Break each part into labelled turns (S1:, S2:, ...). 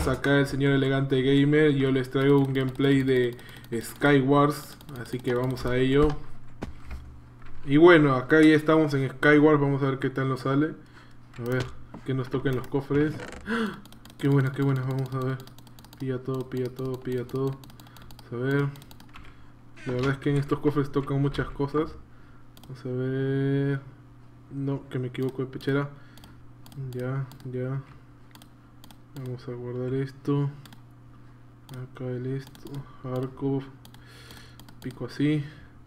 S1: amigos, acá el señor Elegante Gamer. Yo les traigo un gameplay de Skywars, así que vamos a ello. Y bueno, acá ya estamos en Skywars, vamos a ver qué tal nos sale. A ver, que nos toquen los cofres. ¡Ah! Qué buena, vamos a ver. Pilla todo, pilla todo, pilla todo. Vamos a ver. La verdad es que en estos cofres tocan muchas cosas. Vamos a ver. No, que me equivoco de pechera. Ya. Vamos a guardar esto. Acá el esto. Arco. Pico así.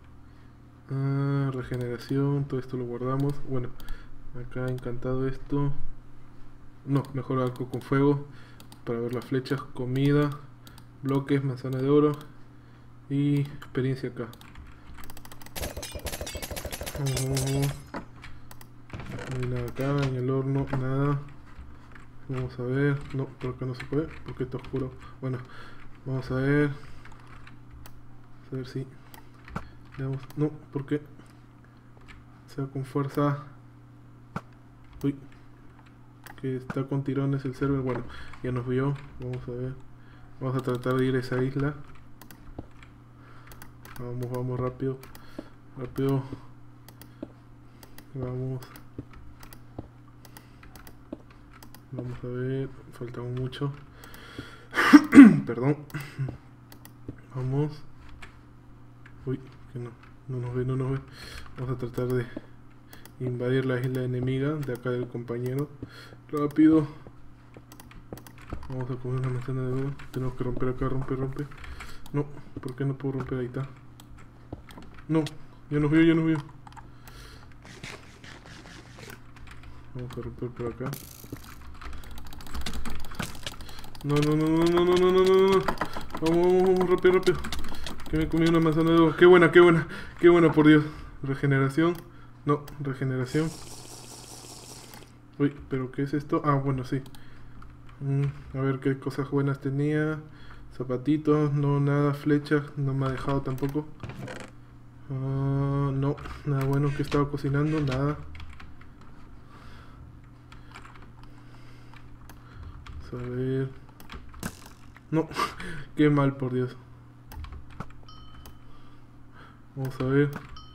S1: Regeneración. Todo esto lo guardamos. Bueno, acá encantado esto. No, mejor arco con fuego. Para ver las flechas. Comida. Bloques. Manzana de oro. Y experiencia acá. No hay nada acá. En el horno. Nada. Vamos a ver, no, por acá no se puede, porque está oscuro. Bueno, vamos a ver si veamos. No, porque sea con fuerza. Uy, que está con tirones el server. Bueno, ya nos vio. Vamos a ver, vamos a tratar de ir a esa isla. Vamos rápido, vamos a ver, faltamos mucho. Perdón. Vamos. Uy, que no nos ve. Vamos a tratar de invadir la isla enemiga de acá del compañero. Rápido. Vamos a comer una manzana de oro. Tenemos que romper acá, rompe. No, ¿por qué no puedo romper? Ahí está. No, ya nos vio. Vamos a romper por acá. No. Vamos, rápido. Que me comí una manzana de oro. Qué buena, por Dios. Regeneración. No, regeneración. Uy, ¿pero qué es esto? Ah, bueno, sí. A ver qué cosas buenas tenía. Zapatitos, no, nada. Flechas, no me ha dejado tampoco. No, nada bueno que estaba cocinando, nada. Vamos a ver. No, qué mal, por Dios. Vamos a ver.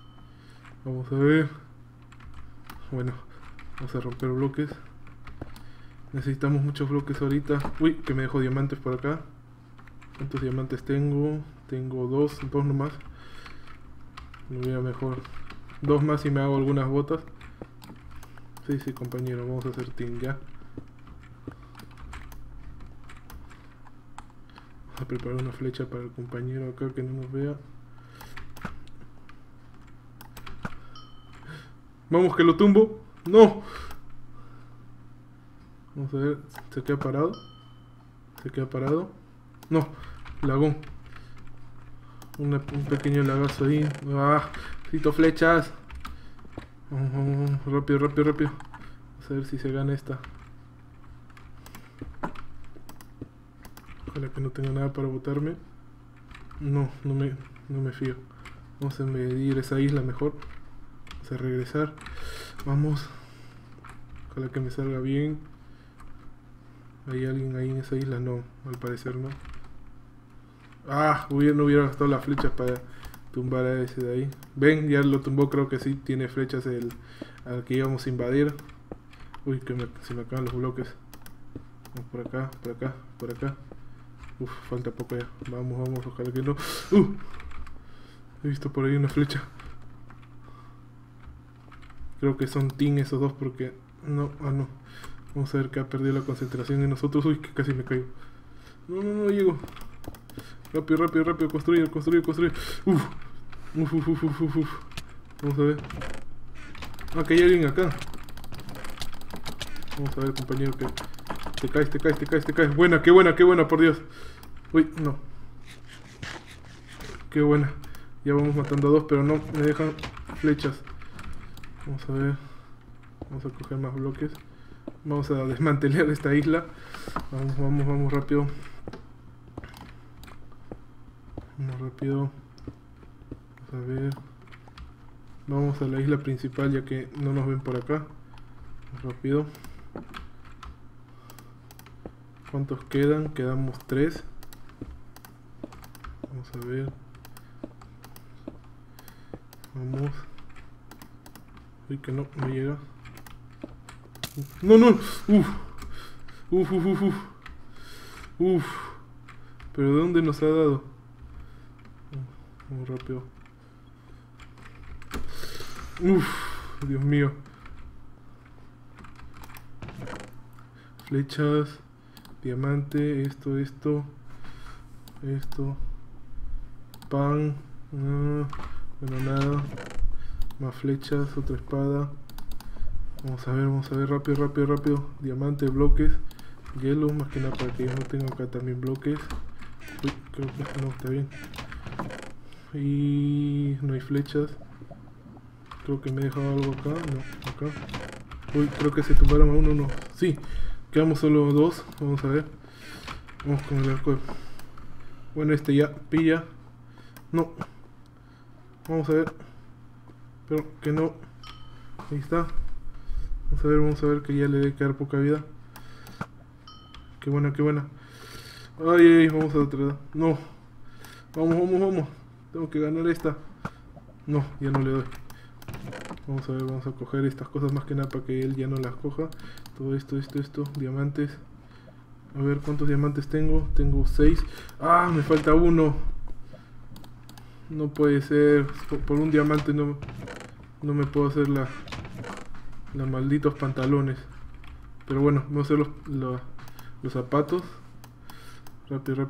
S1: Bueno, vamos a romper bloques. Necesitamos muchos bloques ahorita. Uy, que me dejó diamantes por acá. ¿Cuántos diamantes tengo? Tengo dos nomás. Me voy a mejor 2 más y me hago algunas botas. Sí, compañero, vamos a hacer team ya. Vamos a preparar una flecha para el compañero acá que no nos vea. Vamos, que lo tumbo. No. Vamos a ver, se queda parado. No, lagón. Un pequeño lagazo ahí. Necesito flechas. Vamos, rápido. Vamos a ver si se gana esta. Ojalá que no tenga nada para botarme. No me fío. Vamos a medir esa isla mejor. Vamos a regresar. Vamos. Ojalá que me salga bien. ¿Hay alguien ahí en esa isla? No, al parecer no. No hubiera gastado las flechas para tumbar a ese de ahí. Ven, ya lo tumbó, creo que sí. Tiene flechas al que íbamos a invadir. Uy, se me acaban los bloques. Vamos por acá. Uf, falta poco ya. Vamos, ojalá que no. He visto por ahí una flecha. Creo que son team esos dos porque... No. Vamos a ver que ha perdido la concentración en nosotros. Uy, que casi me caigo. No llego. Rápido. Construir. Uf. Vamos a ver. Que hay alguien acá. Vamos a ver, compañero, que te caes. Buena, qué buena, por Dios. Uy, no. Qué buena. Ya vamos matando a 2, pero no me dejan flechas. Vamos a ver. Vamos a coger más bloques. Vamos a desmantelar esta isla. Vamos rápido. Vamos a ver. Vamos a la isla principal ya que no nos ven por acá. Rápido. ¿Cuántos quedan? Quedamos 3. Vamos a ver. Vamos. Uy, que no llega. No, no. Uf. Pero ¿de dónde nos ha dado? Muy rápido. Dios mío. Flechas. Diamante. Esto. Pan. Bueno, nada. Más flechas. Otra espada. Vamos a ver. Rápido. Diamante, bloques. Hielo, más que nada para que yo no tenga acá también bloques. Uy, creo que no, está bien. Y no hay flechas. Creo que me he dejado algo acá. No, acá. Uy, creo que se tumbaron a uno. No. Sí, quedamos solo 2. Vamos a ver. Vamos con el arco. Bueno, este ya pilla. No. Vamos a ver. Pero que no. Ahí está. Vamos a ver que ya le debe quedar poca vida. Qué buena. Ay, vamos a otra. No. Vamos. Tengo que ganar esta. No, ya no le doy. Vamos a ver, vamos a coger estas cosas más que nada para que él ya no las coja. Todo esto. Diamantes. A ver cuántos diamantes tengo. Tengo 6. Ah, me falta uno. No puede ser. Por un diamante no me puedo hacer los malditos pantalones. Pero bueno, vamos a hacer los zapatos. Rápido.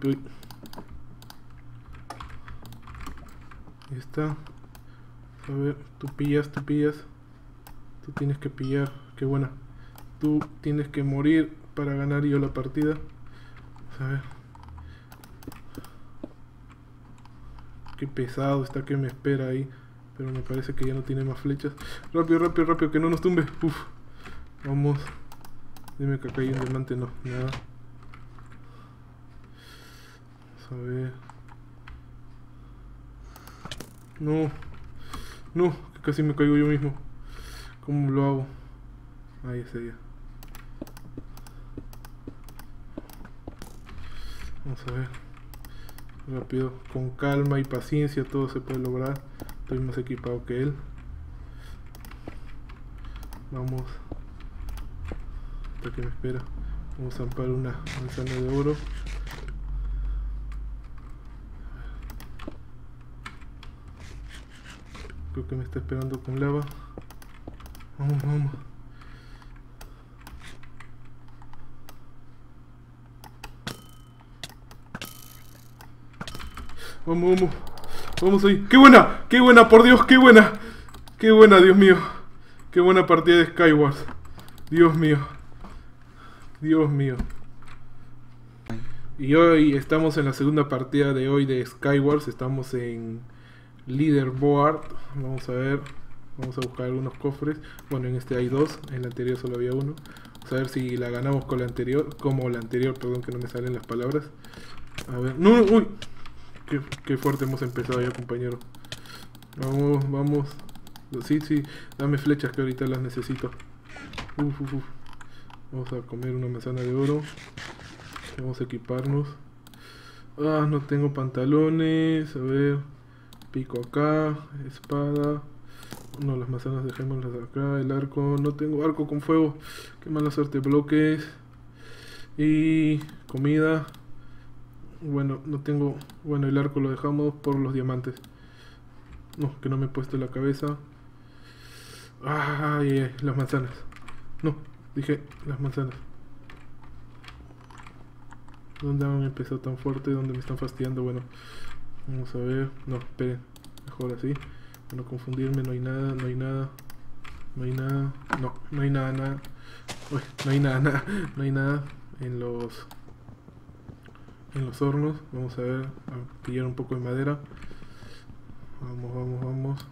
S1: Ahí está. A ver, tú pillas. Tú tienes que pillar. Qué buena. Tú tienes que morir para ganar yo la partida. Vamos a ver. Qué pesado está que me espera ahí. Pero me parece que ya no tiene más flechas. Rápido, que no nos tumbe. Uf. Vamos. Dime que acá hay un diamante. No, nada. Vamos a ver. No, que casi me caigo yo mismo. ¿Cómo lo hago? Ahí está ya. Vamos a ver. Rápido, con calma y paciencia todo se puede lograr. Estoy más equipado que él. Vamos. Hasta que me espera. Vamos a zampar una manzana de oro. Creo que me está esperando con lava. Vamos. Vamos ahí. ¡Qué buena! ¡Por Dios! ¡Qué buena! Dios mío! ¡Qué buena partida de Skywars! Dios mío. Y hoy estamos en la segunda partida de hoy de Skywars. Estamos en Leaderboard. Vamos a ver. Vamos a buscar algunos cofres. Bueno, en este hay 2. En la anterior solo había 1. Vamos a ver si la ganamos con la anterior. Perdón, que no me salen las palabras. A ver. ¡No! ¡Uy! Qué fuerte hemos empezado ya, compañero. Vamos. Sí, dame flechas que ahorita las necesito. Vamos a comer una manzana de oro. Vamos a equiparnos. Ah, no tengo pantalones. A ver. Pico acá. Espada. No, las manzanas dejémoslas acá. El arco. No tengo arco con fuego. Qué mala suerte. Bloques. Y comida. Bueno, no tengo... Bueno, el arco lo dejamos por los diamantes. No, que no me he puesto la cabeza. Ay, las manzanas. No, dije las manzanas. ¿Dónde han empezado tan fuerte? ¿Dónde me están fastidiando? Bueno, vamos a ver. No, esperen. Mejor así. Para no confundirme. No hay nada. No hay nada. No, no hay nada. Uy, no hay nada en los hornos. Vamos a ver, a pillar un poco de madera. Vamos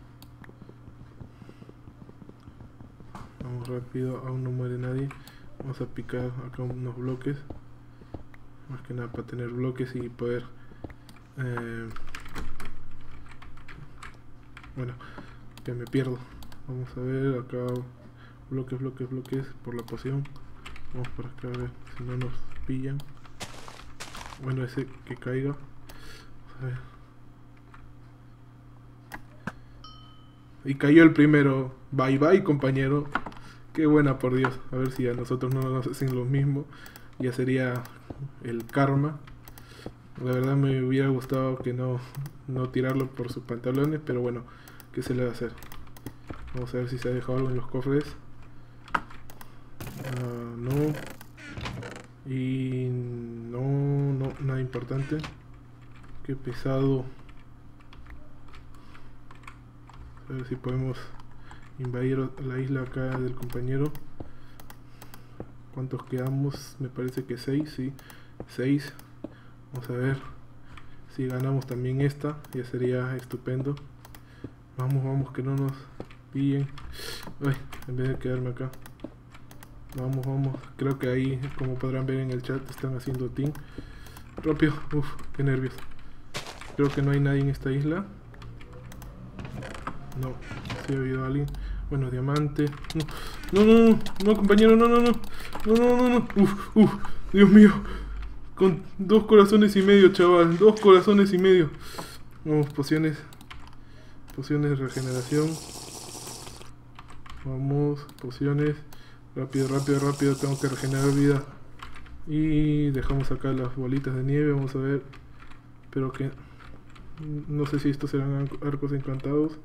S1: rápido, aún no muere nadie. Vamos a picar acá unos bloques, más que nada para tener bloques y poder bueno, que me pierdo. Vamos a ver acá, bloques por la poción. Vamos por acá a ver si no nos pillan. Bueno, ese que caiga. A ver. Y cayó el primero. Bye bye, compañero. Qué buena, por Dios. A ver si a nosotros no nos hacen lo mismo. Ya sería el karma. La verdad me hubiera gustado que no tirarlo por sus pantalones, pero bueno, ¿qué se le va a hacer? Vamos a ver si se ha dejado algo en los cofres. No. Y no, nada importante. Qué pesado. A ver si podemos invadir la isla acá del compañero. ¿Cuántos quedamos? Me parece que 6, sí. 6. Vamos a ver si ganamos también esta. Ya sería estupendo. Vamos, que no nos pillen. Ay, en vez de quedarme acá. Vamos. Creo que ahí, como podrán ver en el chat, están haciendo team. Rápido. Uf, qué nervios. Creo que no hay nadie en esta isla. No, sí ha habido alguien. Bueno, diamante. No, compañero, no. Uf, Dios mío. Con 2 corazones y medio, chaval. 2 corazones y medio. Vamos, pociones. Pociones de regeneración. Vamos, pociones. Rápido. Tengo que regenerar vida. Y dejamos acá las bolitas de nieve. Vamos a ver. Pero que... no sé si estos serán arcos encantados.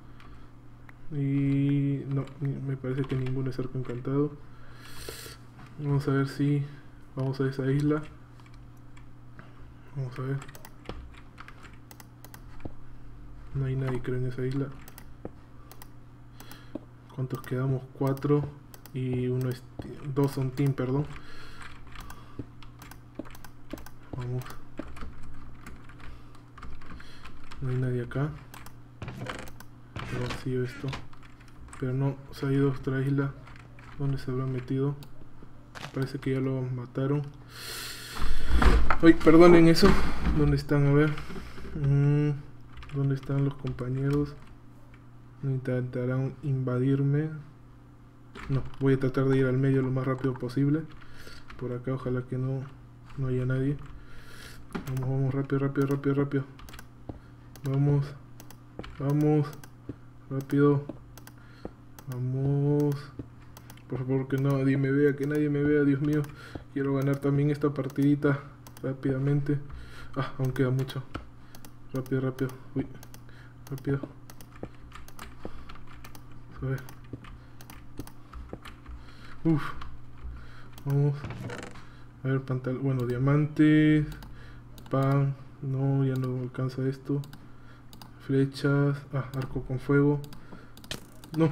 S1: Y no, me parece que ninguno es arco encantado. Vamos a ver si vamos a esa isla. Vamos a ver. No hay nadie, creo, en esa isla. ¿Cuántos quedamos? 4 y 2 son team, perdón. Vamos. No hay nadie acá. Está vacío esto. Pero no, se ha ido a otra isla. ¿Dónde se habrá metido? Parece que ya lo mataron. Ay, perdonen eso. ¿Dónde están? A ver. ¿Dónde están los compañeros? Intentarán invadirme. No, voy a tratar de ir al medio lo más rápido posible. Por acá, ojalá que no haya nadie. Vamos, rápido. Vamos. Rápido. Vamos. Por favor, que nadie me vea, Dios mío. Quiero ganar también esta partidita rápidamente. Aún queda mucho. Rápido. Uy, rápido. A ver. Vamos. A ver, pantalón. Bueno, diamantes. Pan. No, ya no alcanza esto. Flechas. Arco con fuego. No.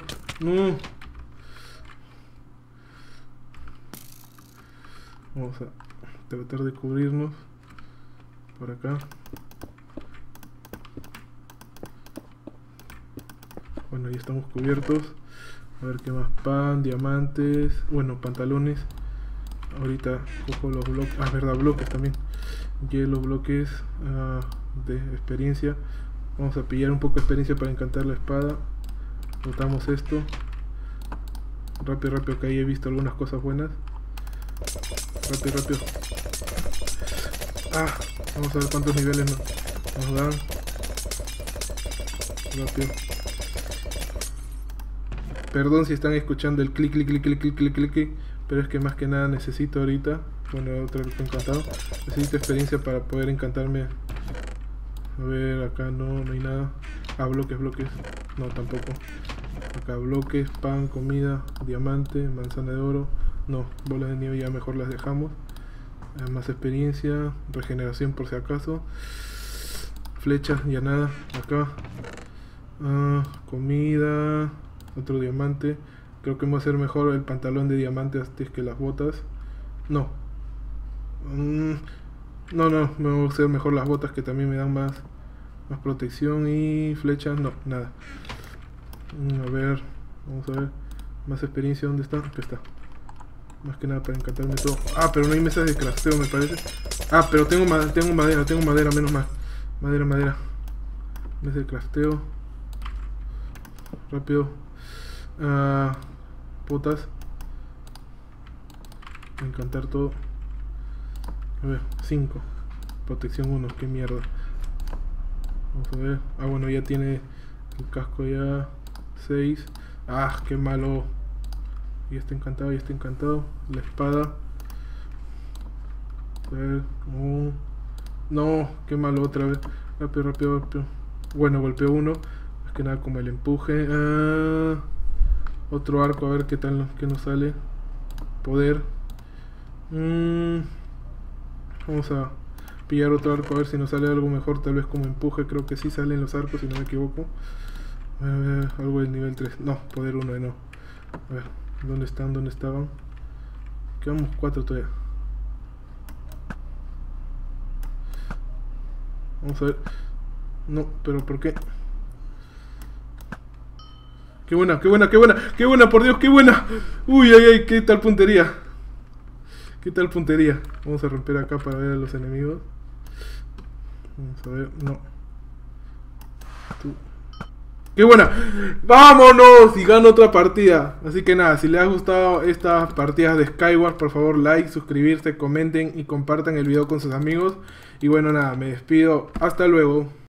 S1: Vamos a tratar de cubrirnos por acá. Bueno, ya estamos cubiertos. A ver qué más. Pan, diamantes. Bueno, pantalones. Ahorita cojo los bloques. Verdad, bloques también. Hielo, bloques de experiencia. Vamos a pillar un poco de experiencia para encantar la espada. Botamos esto. Rápido, que ahí he visto algunas cosas buenas. Rápido. Vamos a ver cuántos niveles nos dan. Rápido. Perdón si están escuchando el clic, pero es que más que nada necesito ahorita. Bueno, otro encantado. Necesito experiencia para poder encantarme. A ver, acá no hay nada. Bloques. No, tampoco. Acá bloques, pan, comida, diamante, manzana de oro. No, bolas de nieve ya mejor las dejamos. Más experiencia, regeneración por si acaso. Flechas, ya nada. Acá. Comida. Otro diamante. Creo que va a ser mejor el pantalón de diamante antes que las botas. No. No, me va a ser mejor las botas, que también me dan más protección. Y flechas, no, nada. A ver, vamos a ver. Más experiencia, ¿dónde está? Aquí está. Más que nada para encantarme todo. Pero no hay mesas de crafteo, me parece. Pero tengo madera, menos mal. Madera. Mesa de crafteo. Rápido. Botas. Encantar todo. A ver, 5. Protección 1, qué mierda. Vamos a ver. Ah, bueno, ya tiene el casco ya. 6. Ah, qué malo. Ya está encantado, ya está encantado. La espada. A ver. No, qué malo otra vez. Rápido, rápido, rápido. Bueno, golpeó uno. Más que nada como el empuje. Otro arco, a ver qué tal, qué nos sale. Poder. Vamos a pillar otro arco a ver si nos sale algo mejor, tal vez como empuje. Creo que sí salen los arcos si no me equivoco. A ver, algo del nivel 3. No, poder 1 no. A ver, ¿dónde están? ¿Dónde estaban? Quedamos 4 todavía. Vamos a ver. No, pero ¿por qué? ¡Qué buena, qué buena, qué buena! ¡Qué buena, por Dios, qué buena! ¡Uy, ay, ay! ¿Qué tal puntería? ¿Qué tal puntería? Vamos a romper acá para ver a los enemigos. Vamos a ver, no. Tú. ¡Qué buena! ¡Vámonos! Y gano otra partida. Así que nada, si les ha gustado estas partidas de Skyward, por favor, like, suscribirse, comenten y compartan el video con sus amigos. Y bueno, nada, me despido. Hasta luego.